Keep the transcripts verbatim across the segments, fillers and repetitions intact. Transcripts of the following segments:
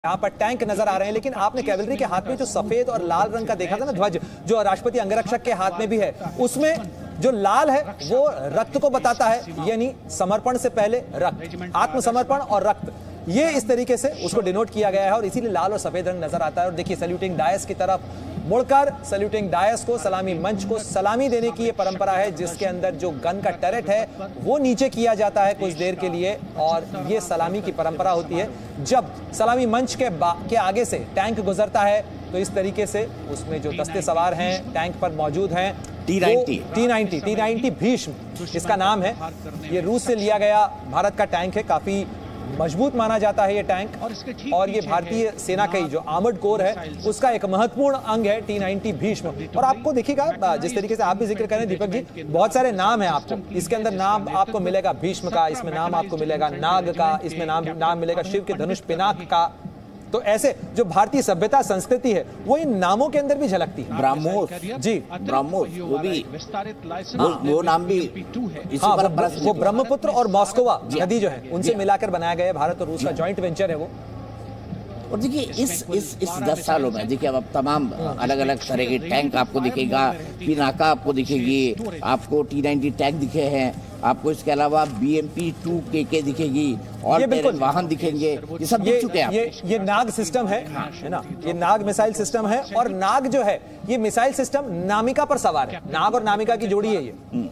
यहाँ पर टैंक नजर आ रहे हैं, लेकिन आपने कैवलरी के हाथ में जो सफेद और लाल रंग का देखा था ना ध्वज, जो राष्ट्रपति अंगरक्षक के हाथ में भी है, उसमें जो लाल है वो रक्त को बताता है, यानी समर्पण से पहले रक्त, आत्मसमर्पण और रक्त, ये इस तरीके से उसको डिनोट किया गया है और इसीलिए लाल और सफेद रंग नजर आता है। और देखिए सैल्यूटिंग डायस की तरफ मुड़कर सैल्यूटिंग डायस को, सलामी मंच को सलामी देने की ये परंपरा है, जिसके अंदर जो गन का टरेट है वो नीचे किया जाता है कुछ देर के लिए और ये सलामी की परंपरा होती है। जब सलामी मंच के के आगे से टैंक गुजरता है तो इस तरीके से उसमें जो दस्ते सवार हैं टैंक पर मौजूद हैं, T ninety T ninety T ninety Bhishma इसका नाम है। ये रूस से लिया गया भारत का टैंक है, काफी मजबूत माना जाता है ये टैंक और ये भारतीय सेना का ही जो आर्मर्ड कोर है उसका एक महत्वपूर्ण अंग है टी नाइंटी भीष्म। और आपको देखिएगा जिस तरीके से आप भी जिक्र करें दीपक जी, बहुत सारे नाम है आपको, इसके अंदर नाम आपको मिलेगा भीष्म का, इसमें नाम आपको मिलेगा नाग का, इसमें नाम नाम मिलेगा शिव के धनुष पिनाक का। तो ऐसे जो भारतीय सभ्यता संस्कृति है वो इन नामों के अंदर भी झलकती है। ब्रह्मोस जी, ब्रह्मोस वो भी वो, वो नाम भी इसी हाँ, वो, वो ब्रह्मपुत्र और मॉस्कोवा नदी जो है उनसे मिलाकर बनाया गया है, भारत और रूस का जॉइंट वेंचर है वो। और देखिए इस इस इस दस सालों में देखिए अब तमाम अलग अलग तरह के टैंक आपको दिखेगा, पिनाका आपको दिखेगी, आपको टी नाइंटी टैंक दिखे हैं, आपको इसके अलावा बी एम पी टू के के दिखेगी और वाहन दिखेंगे, ये सब दिख चुके हैं। ये ये नाग सिस्टम है है ना, ये नाग मिसाइल सिस्टम है और नाग जो है ये मिसाइल सिस्टम नामिका पर सवार है, नाग और नामिका की जोड़ी है ये।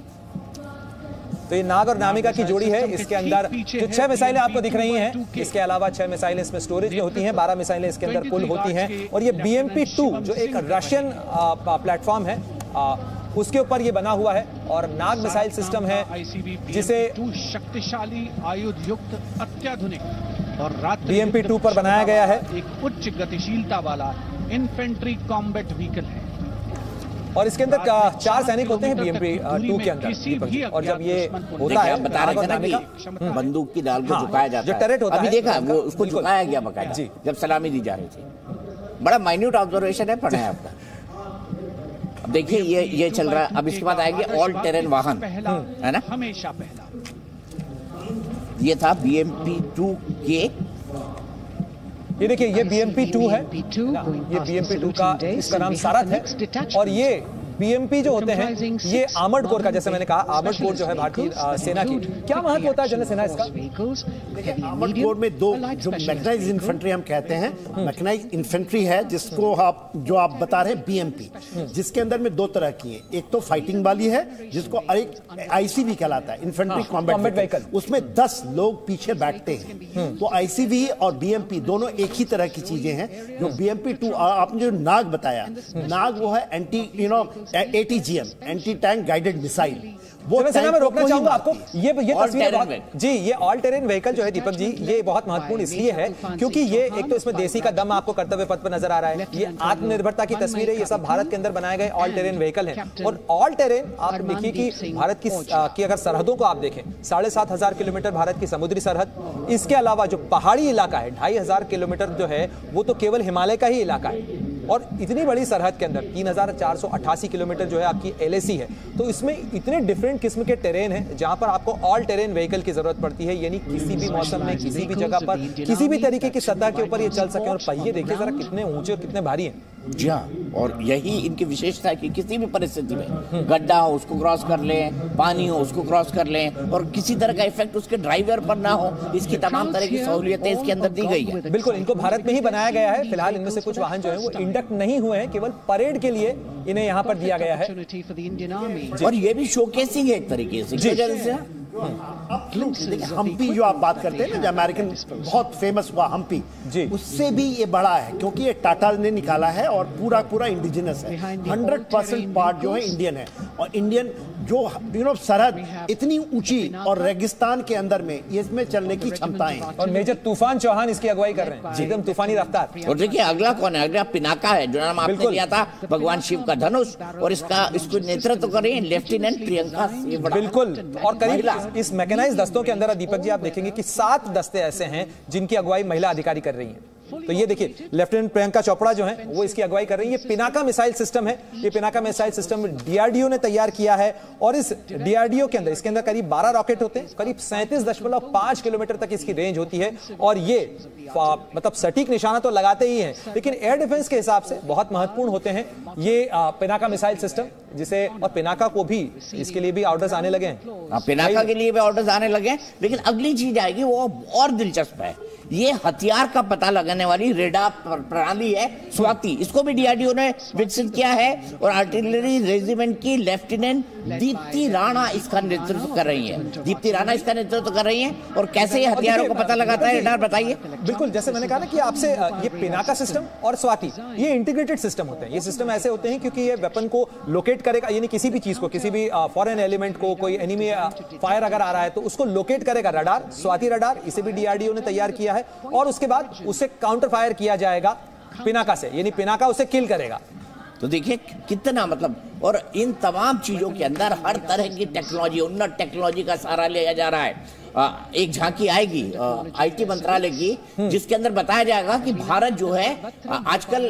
तो ये नाग और नामिका की जोड़ी है, इसके अंदर जो छह मिसाइलें आपको दिख रही हैं, इसके अलावा छह मिसाइलें इसमें स्टोरेज में होती हैं, बारह मिसाइलें इसके अंदर कुल होती हैं। और ये बी एम पी टू जो एक रशियन प्लेटफॉर्म है आ, उसके ऊपर ये बना हुआ है और नाग मिसाइल सिस्टम है जिसे शक्तिशाली आयुध युक्त अत्याधुनिक और बी एम पी टू पर बनाया गया है। एक उच्च गतिशीलता वाला इन्फेंट्री कॉम्बैट व्हीकल है और इसके अंदर चार सैनिक होते हैं बी एम पी टू के अंदर। और जब ये होता है बता रहे थे ना कि बंदूक की डाल को झुकाया जाता है, टरेट होता है, अभी देखा वो उसको झुकाया गया बकायदा जब सलामी दी जा रही थी। बड़ा माइन्यूट ऑब्जर्वेशन है, पढ़ा है आपका। अब देखिए ये ये चल रहा है, अब इसके बाद आएंगे ऑल टेरेन वाहन, है ना, हमेशा पहला। ये था बी एम पी टू के, ये देखिए ये बी एम पी टू है, ये बी एम पी टू का इसका नाम सारथ है। और ये बी एम पी जो होते हैं ये आर्मर्ड कोर का, जैसे मैंने कहा आर्मर्ड कोर जो है भारतीय सेना की, क्या महत्व होता है जनरल सेना इसका? आर्मर्ड कोर में दो जो मैकेनाइज्ड इन्फेंट्री हम कहते हैं, मैकेनाइज्ड इन्फेंट्री है जिसको आप जो आप बता रहे हैं बी एम पी, जिसके अंदर में दो तरह की है, एक तो फाइटिंग वाली है जिसको एक आई सी वी कहलाता है, इन्फेंट्री कॉम्बैट व्हीकल, उसमें दस लोग पीछे बैठते हैं। तो आई सी वी और बी एम पी दोनों एक ही तरह की चीजें हैं। जो बी एम पी टू आपने जो नाग बताया, नाग वो है anti you know A T G M, anti tank guided missile. वो सेना में रोकना चाहूंगा आपको, ये ये तस्वीर जी, ये ऑल टेरेन व्हीकल जो है दीपक जी ये बहुत महत्वपूर्ण इसलिए है क्योंकि ये एक तो इसमें देसी का दम आपको कर्तव्य पथ पर नजर आ रहा है, ये आत्मनिर्भरता की तस्वीर है, ये सब भारत के अंदर बनाए गए ऑल टेरेन व्हीकल है। और ऑल टेरेन आप देखिए कि भारत की, की अगर सरहदों को आप देखें, साढ़े सात हजार किलोमीटर भारत की समुद्री सरहद, इसके अलावा जो पहाड़ी इलाका है ढाई हजार किलोमीटर जो है वो तो केवल हिमालय का ही इलाका है। और इतनी बड़ी सरहद के अंदर तीन हजार चार सौ अट्ठासी किलोमीटर जो है आपकी एल ए सी है, तो इसमें इतने डिफरेंट किस्म के टेरेन है जहां पर आपको ऑल टेरेन व्हीकल की जरूरत पड़ती है, यानी किसी भी मौसम में किसी भी जगह पर किसी भी तरीके की सतह के ऊपर ये चल सके। और पहिए देखिए जरा कितने ऊंचे और कितने भारी हैं। जी हाँ, और यही इनकी विशेषता है कि किसी भी परिस्थिति में गड्ढा हो उसको क्रॉस कर लें, पानी हो उसको क्रॉस कर लें और किसी तरह का इफेक्ट उसके ड्राइवर पर ना हो, इसकी तमाम तरह की सहूलियतें इसके अंदर दी गई है। बिल्कुल, इनको भारत में ही बनाया गया है। फिलहाल इनमें से कुछ वाहन जो है वो इंडक्ट नहीं हुए हैं, केवल परेड के लिए इन्हें यहाँ पर दिया गया है। और ये भी शोकेसिंग है एक तरीके से। हम्पी जो आप बात करते हैं ना, जो अमेरिकन बहुत फेमस हुआ हम्पी, उससे भी ये बड़ा है क्योंकि ये टाटा ने निकाला है और पूरा पूरा इंडिजिनस है, हंड्रेड परसेंट पार्ट जो है इंडियन है। और इंडियन जो यू नो सरहद इतनी ऊंची और रेगिस्तान के अंदर में इसमें चलने की क्षमताएं, और मेजर तूफान चौहान इसकी अगुवाई कर रहे हैं, एकदम तूफानी रफ्तार। और देखिए अगला कौन है, अगला पिनाका है जो नाम आपने लिया था, भगवान शिव का धनुष, और इसका इसको नेतृत्व कर रही है लेफ्टिनेंट प्रियंका सिंह। बिल्कुल, और करीब इस मैकेनाइज्ड दस्तों के अंदर दीपक जी आप देखेंगे कि सात दस्ते ऐसे हैं जिनकी अगुवाई महिला अधिकारी कर रही हैं। तो ये देखिए लेफ्टिनेंट प्रियंका चोपड़ा जो है वो इसकी अगुवाई कर रही है। ये पिनाका मिसाइल सिस्टम है, ये पिनाका मिसाइल सिस्टम डीआरडीओ ने तैयार किया है और इस डीआरडीओ के अंदर इसके अंदर करीब बारह रॉकेट होते हैं, करीब सैंतीस दशमलव पांच किलोमीटर तक इसकी रेंज होती है और ये मतलब सटीक निशाना तो लगाते ही हैं लेकिन एयर डिफेंस के हिसाब से बहुत महत्वपूर्ण होते हैं ये पिनाका मिसाइल सिस्टम, जिसे और पिनाका को भी इसके लिए भी ऑर्डर्स आने लगे हैं। पिनाका के लिए भी ऑर्डर्स आने लगे हैं, लेकिन अगली चीज आएगी वो और दिलचस्प है, ये हथियार का पता लगाने वाली रेडार प्रणाली है स्वाति। इसको भी डीआरडीओ ने विकसित किया है और आर्टिलरी रेजिमेंट की लेफ्टिनेंट दीप्ति राणा इसका नेतृत्व कर रही है। दीप्ति राणा इसका नेतृत्व कर रही है और कैसे ये हथियारों को पता लगाता है रेडार, बताइए। बिल्कुल, जैसे मैंने कहा ना कि आपसे ये पिनाका सिस्टम और स्वाति ये इंटीग्रेटेड सिस्टम होते हैं। ये सिस्टम ऐसे होते हैं क्योंकि ये वेपन को लोकेट करेगा, यानी किसी भी चीज को, किसी भी फॉरेन एलिमेंट को, कोई एनिमी फायर अगर आ रहा है तो उसको लोकेट करेगा रडार, स्वाति रडार, इसे भी डीआरडीओ ने तैयार किया है और उसके बाद उसे काउंटर फायर किया जाएगा पिनाका से, यानी पिनाका उसे किल करेगा। तो देखिए कितना मतलब, और इन तमाम चीजों के अंदर हर तरह की टेक्नोलॉजी, उन्नत टेक्नोलॉजी का सहारा लिया जा रहा है। आ, एक झांकी आएगी आईटी मंत्रालय की जिसके अंदर बताया जाएगा कि भारत जो है आजकल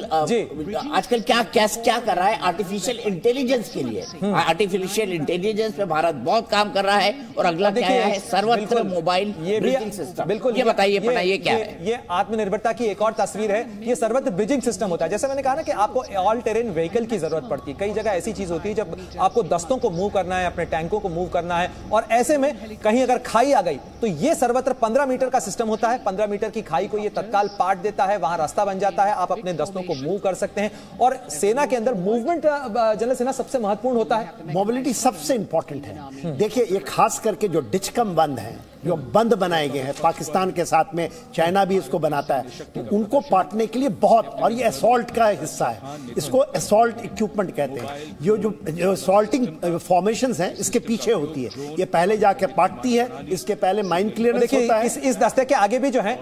आजकल क्या क्या क्या कर रहा है आर्टिफिशियल इंटेलिजेंस के लिए। आर्टिफिशियल इंटेलिजेंस पे भारत बहुत काम कर रहा है और अगला क्या है, सर्वत्र मोबाइल ब्रिजिंग सिस्टम। बिल्कुल, ये बताइए बताइए क्या है ये आत्मनिर्भरता की एक और तस्वीर है। ये सर्वत्र ब्रिजिंग सिस्टम होता है। जैसे मैंने कहा ना कि आपको ऑल टेरेन व्हीकल की जरूरत पड़ती है। कई जगह ऐसी चीज होती है जब आपको दस्तों को मूव करना है, अपने टैंकों को मूव करना है और ऐसे में कहीं अगर खाई आ गई तो ये सर्वत्र पंद्रह मीटर का सिस्टम होता है। पंद्रह मीटर की खाई को ये तत्काल पाट देता है, वहां रास्ता बन जाता है, आप अपने दस्तों को मूव कर सकते हैं। और सेना के अंदर मूवमेंट जनरल सेना सबसे महत्वपूर्ण होता है, मोबिलिटी सबसे इंपॉर्टेंट है। देखिए ये खास करके जो डिचकम बंद है, जो बंद बनाए गए हैं पाकिस्तान के साथ में, चाइना भी इसको बनाता है, तो उनको पाटने के लिए बहुत, और ये असॉल्ट का हिस्सा है, इसको असॉल्ट इक्विपमेंट कहते हैं। ये जो असॉल्टिंग फॉर्मेशंस हैं इसके पीछे होती है, ये पहले जाके पाटती है, इसके पहले माइन क्लियरेंस होता है। इस, इस दस्ते के आगे भी जो है,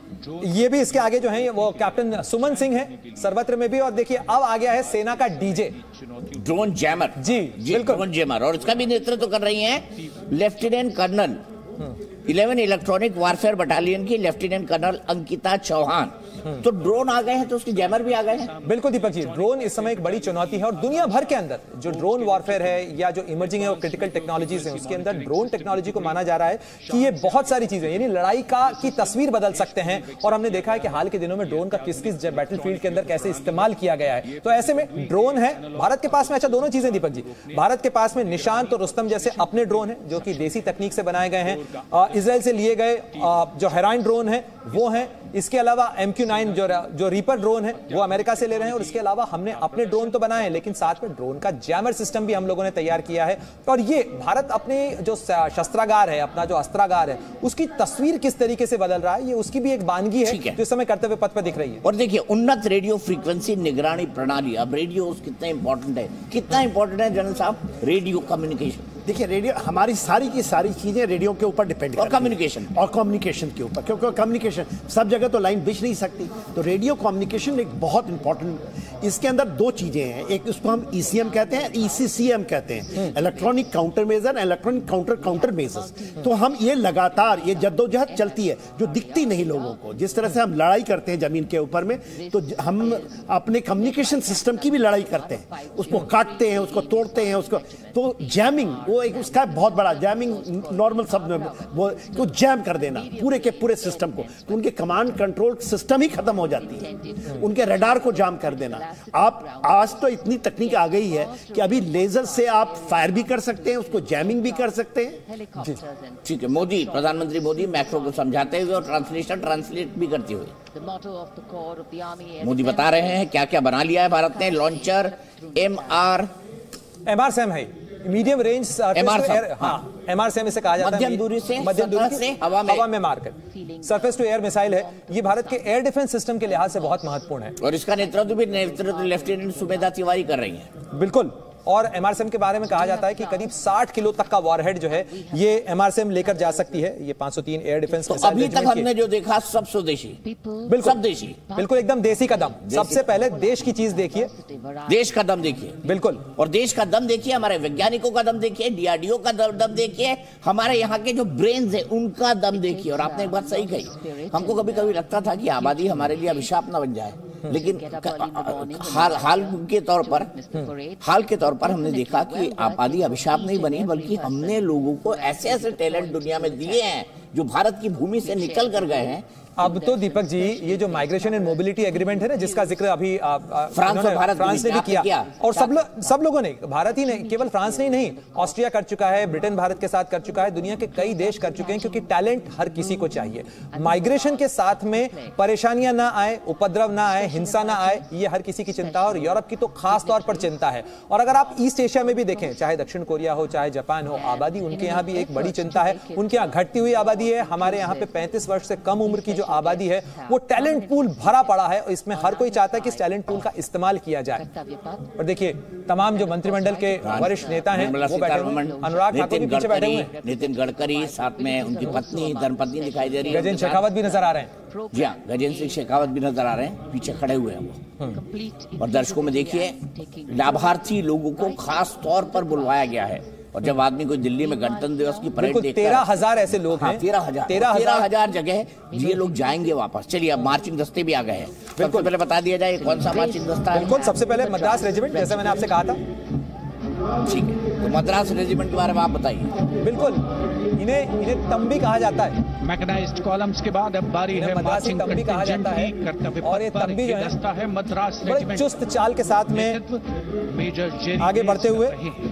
ये भी इसके आगे जो है वो कैप्टन सुमन सिंह है सर्वत्र में भी। और देखिए अब आ गया है सेना का डीजे ड्रोन जैमर, जी बिल्कुल ड्रोन जैमर, और इसका भी नेतृत्व कर रही हैं lieutenant colonel eleven electronic warfare battalion की लेफ्टिनेंट कर्नल अंकिता चौहान। तो ड्रोन आ गए हैं तो उसके जैमर भी आ गए हैं। बिल्कुल दीपक जी, ड्रोन इस समय एक बड़ी चुनौती है और दुनिया भर के अंदर जो ड्रोन वॉरफेयर है या जो इमर्जिंग है वो क्रिटिकल टेक्नोलॉजीज है, उसके अंदर ड्रोन टेक्नोलॉजी को माना जा रहा है कि ये बहुत सारी चीजें, यानी लड़ाई का की तस्वीर बदल सकते हैं। और हमने देखा है कि हाल के दिनों में ड्रोन का किस किस बैटलफील्ड के अंदर कैसे इस्तेमाल किया गया है। तो ऐसे में ड्रोन है भारत के पास में। अच्छा, दोनों चीजें दीपक जी, भारत के पास में निशांत और रुस्तम जैसे अपने ड्रोन है जो कि देसी तकनीक से बनाए गए हैं, इजराइल से लिए गए जो हेराइन ड्रोन है वो है, इसके अलावा एम क्यू नाइन जो जो रीपर ड्रोन है वो अमेरिका से ले रहे हैं। और इसके अलावा हमने अपने ड्रोन तो बनाए हैं लेकिन साथ में ड्रोन का जैमर सिस्टम भी हम लोगों ने तैयार किया है। और ये भारत अपने जो शस्त्रागार है, अपना जो अस्त्रागार है, उसकी तस्वीर किस तरीके से बदल रहा है, ये उसकी भी एक वानगी है, है जो इस समय कर्तव्य पथ पर दिख रही है। और देखिए उन्नत रेडियो फ्रीक्वेंसी निगरानी प्रणाली, अब रेडियो कितना इंपॉर्टेंट है, कितना इंपॉर्टेंट है जनरल साहब रेडियो कम्युनिकेशन। देखिए रेडियो, हमारी सारी की सारी चीजें रेडियो के ऊपर डिपेंड और कम्युनिकेशन और कम्युनिकेशन के ऊपर, क्योंकि कम्युनिकेशन सब जगह तो लाइन बिछ नहीं सकती, तो रेडियो कम्युनिकेशन एक बहुत इंपॉर्टेंट। इसके अंदर दो चीजें हैं, एक उसको हम ईसीएम कहते हैं, ईसीसीएम कहते हैं, electronic counter measure, electronic counter counter measures. तो हम ये लगातार ये जद्दोजहद चलती है जो दिखती नहीं लोगों को, जिस तरह से हम लड़ाई करते हैं जमीन के ऊपर में, तो हम अपने कम्युनिकेशन सिस्टम की भी लड़ाई करते हैं, उसको काटते हैं, उसको तोड़ते हैं, उसको तो जैमिंग, वो एक उसका बहुत बड़ा जैमिंग नॉर्मल शब्द में वो तो जैम कर देना पूरे के पूरे सिस्टम को, तो उनके कमांड कंट्रोल सिस्टम ही खत्म हो जाती है, उनके रडार को जाम कर देना। आप आज तो इतनी तकनीक आ गई है कि अभी लेजर से आप फायर भी कर सकते हैं, उसको जैमिंग भी कर सकते हैं। ठीक है, मोदी प्रधानमंत्री मोदी मैक्रो को समझाते हुए और ट्रांसलेशन ट्रांसलेट भी करते हुए मोदी बता रहे हैं क्या क्या बना लिया है भारत ने। Launcher M R M R SAM है, मीडियम रेंज सरफेस, हाँ एमआर सैम इसे कहा जाता है, मध्यम दूरी से मध्यम दूरी से हवा में हवा में मारकर सरफेस टू एयर मिसाइल है। ये भारत के एयर डिफेंस सिस्टम के लिहाज से बहुत महत्वपूर्ण है और इसका नेतृत्व भी नेतृत्व लेफ्टिनेंट सुमेधा तिवारी कर रही हैं। बिल्कुल, और एमआरसीएम के बारे में कहा जाता है कि करीब साठ किलो तक का वॉरहेड जो है ये एमआरसीएम लेकर जा सकती है। ये पाँच सौ तीन एयर डिफेंस तो अभी तक हमने जो देखा सब स्वदेशी, बिल्कुल सब देशी, बिल्कुल एकदम देसी का दम। सबसे पहले देश की चीज देखिए, देश का दम देखिए, बिल्कुल, और देश का दम देखिए, हमारे वैज्ञानिकों का दम देखिए, डीआरडीओ का दम देखिए, हमारे यहाँ के जो ब्रेन्स है उनका दम देखिए। और आपने एक बात सही कही, हमको कभी कभी लगता था कि आबादी हमारे लिए अभिशाप न बन जाए, लेकिन हाल हाल के तौर पर हाल के तौर पर हमने देखा कि आबादी अभिशाप नहीं बनी, बल्कि हमने लोगों को ऐसे ऐसे टैलेंट दुनिया में दिए हैं जो भारत की भूमि से निकल कर गए हैं। अब तो दीपक जी ये जो माइग्रेशन एंड मोबिलिटी एग्रीमेंट है ना, जिसका जिक्र अभी आ, आ, फ्रांस और भारत फ्रांस ने भी किया, किया और सब लोग सब लोगों ने, भारत ही नहीं, केवल फ्रांस नहीं नहीं ऑस्ट्रिया कर चुका है, ब्रिटेन भारत के साथ कर चुका है, दुनिया के कई देश कर चुके हैं, क्योंकि टैलेंट हर किसी को चाहिए। माइग्रेशन के साथ में परेशानियां ना आए, उपद्रव ना आए, हिंसा ना आए, ये हर किसी की चिंता है और यूरोप की तो खास तौर पर चिंता है। और अगर आप ईस्ट एशिया में भी देखें, चाहे दक्षिण कोरिया हो चाहे जापान हो, आबादी उनके यहाँ भी एक बड़ी चिंता है। उनके यहाँ घटती हुई आबादी है, हमारे यहाँ पे पैंतीस वर्ष से कम उम्र की जो आबादी है वो टैलेंट पूल भरा पड़ा है और इसमें हर कोई चाहता है कि इस टैलेंट पूल का इस्तेमाल किया जाए। और देखिए तमाम जो मंत्रिमंडल के वरिष्ठ नेता हैं वो बैठे हुए हैं, अनुराग ठाकुर भी पीछे बैठे हुए हैं, नितिन गडकरी, साथ में उनकी पत्नी धर्मपत्नी दिखाई दे रही है, गजेंद्र शेखावत भी नजर आ रहे हैं। जी हाँ, गजेंद्र सिंह शेखावत भी नजर आ रहे हैं, पीछे खड़े हुए हैं वो। और दर्शकों में देखिए लाभार्थी लोगों को खास तौर पर बुलवाया गया है। और जब आदमी कोई दिल्ली में गणतंत्र दिवस की परेड देखता है, तेरह हजार ऐसे लोग हैं, तेरह हजार तेरह हजार जगह ये लोग जाएंगे वापस। चलिए अब मार्चिंग दस्ते भी आ गए हैं, बिल्कुल पहले बता दिया जाए कौन सा मार्चिंग दस्ता है। बिल्कुल, सबसे पहले मद्रास रेजिमेंट, जैसे मैंने आपसे कहा था। ठीक है, तो मद्रास रेजिमेंट के बारे में आप बताइए। बिल्कुल, इन्हें इन्हें तंबी कहा जाता है। मैकेनाइज्ड कॉलम्स के बाद अब बारी है मार्चिंग तंबी कहा जाता है, और ये तंबी जो है मद्रास बड़े चुस्त चाल के साथ में मेजर आगे बढ़ते हुए,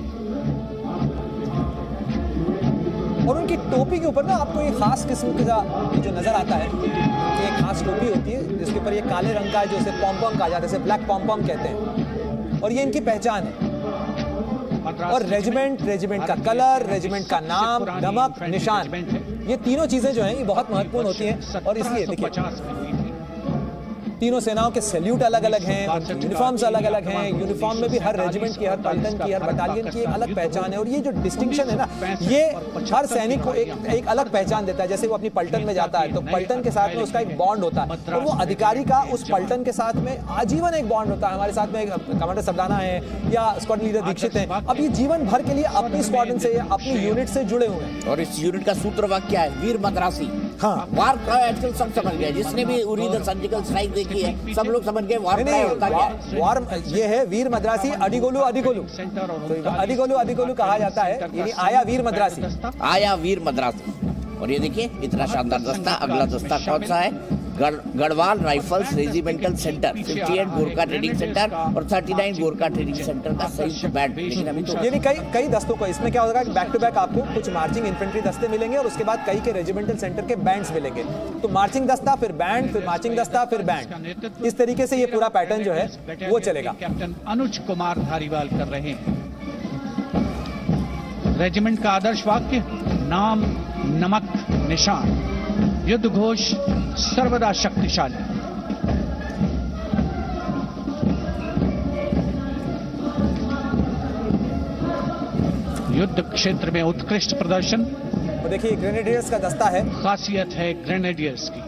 और उनकी टोपी के ऊपर ना आपको एक खास किस्म का जो नजर आता है कि एक खास टोपी होती है जिसके ऊपर ये काले रंग का है, जो इसे पॉम्पॉम कहा जाता है, इसे ब्लैक पॉम्पॉम कहते हैं, और ये इनकी पहचान है। और रेजिमेंट, रेजिमेंट का कलर, रेजिमेंट का नाम, नमक, निशान, ये तीनों चीजें जो हैं ये बहुत महत्वपूर्ण होती हैं। और इसलिए देखिए तीनों सेनाओं के सैल्यूट अलग अलग हैं, यूनिफॉर्म्स अलग अलग हैं, यूनिफॉर्म में भी हर रेजिमेंट की, हर पलटन की, हर बटालियन की एक अलग पहचान है। और ये जो डिस्टिंक्शन है ना, ये हर सैनिक को एक एक अलग पहचान देता है। जैसे वो अपनी पलटन में जाता है तो पलटन के साथ में उसका एक बॉन्ड होता है, और वो अधिकारी का उस पलटन के साथ में आजीवन एक बॉन्ड होता है। हमारे साथ में कमांडर सबदाना है या स्क्वाड्रन लीडर दीक्षित हैं, अब ये जीवन भर के लिए अपनी स्क्वाड्रन से या अपनी यूनिट से जुड़े हुए हैं। और इस यूनिट का सूत्र वाक्य क्या है? वीर मद्रासी। हाँ, वार क्राई आजकल सब समझ गए, जिसने भी उरी द सर्जिकल स्ट्राइक देखी है सब लोग समझ गए वार क्राई होता है। वार ये है वीर मद्रासी, अडिगोलू अडिगोलू, तो अडिगोलू अडिगोलू कहा जाता है, यानी आया वीर मद्रासी, आया वीर मद्रासी। और ये देखिए इतना शानदार दस्ता। अगला दस्ता कौन सा है? गढ़ गढ़वाल राइफल्स रेजिमेंटल सेंटर, अट्ठावन गोरखा ट्रेनिंग सेंटर और उनतालीस गोरखा ट्रेनिंग सेंटर का संयुक्त बैट। लेकिन अभी तो यानी कई कई दस्तों को, इसमें क्या होगा कि बैक टू बैक आपको कुछ मार्चिंग इन्फेंट्री दस्ते मिलेंगे और उसके बाद कई के रेजिमेंटल सेंटर के बैंड्स मिलेंगे। तो मार्चिंग दस्ता, फिर बैंड, फिर मार्चिंग दस्ता, फिर बैंड, इस तरीके से ये पूरा पैटर्न जो है वो चलेगा। कैप्टन अनुज कुमार धारीवाल कर रहे हैं। रेजिमेंट का आदर्श वाक्य नाम, नमक, निशान, युद्ध घोष सर्वदा शक्तिशाली। युद्ध क्षेत्र में उत्कृष्ट प्रदर्शन, तो देखिए ग्रेनेडियर्स का दस्ता है, खासियत है ग्रेनेडियर्स की।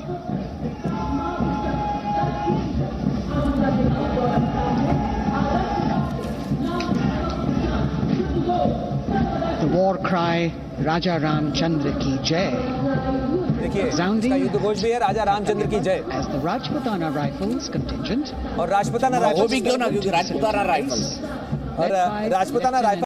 The war cry Raja Ramchandra की जय। देखिए इसका युद्ध घोष भी है राजा रामचंद्र की जय। As the Rajputana Rifles contingent, और राजपुताना राइफल्स, वो भी क्यों ना, क्योंकि राजपुताना राइफल्स और राजपुताना राइफल